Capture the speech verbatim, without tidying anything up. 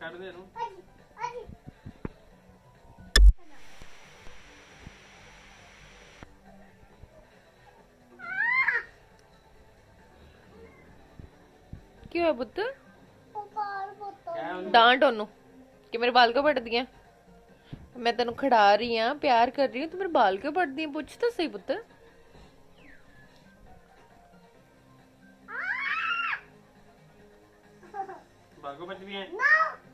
ਕੱਢ ਦੇ ਇਹਨੂੰ। ਕੀ ਹੋਇਆ ਪੁੱਤ? डांट ओनू कि मेरे बाल क्यों पटदी है? मैं तेन खड़ा रही हाँ, प्यार कर रही हूँ, तू मेरे बाल क्यों पटदी है? पूछ तो सही पुत्र। बाल क्यों पटदी है?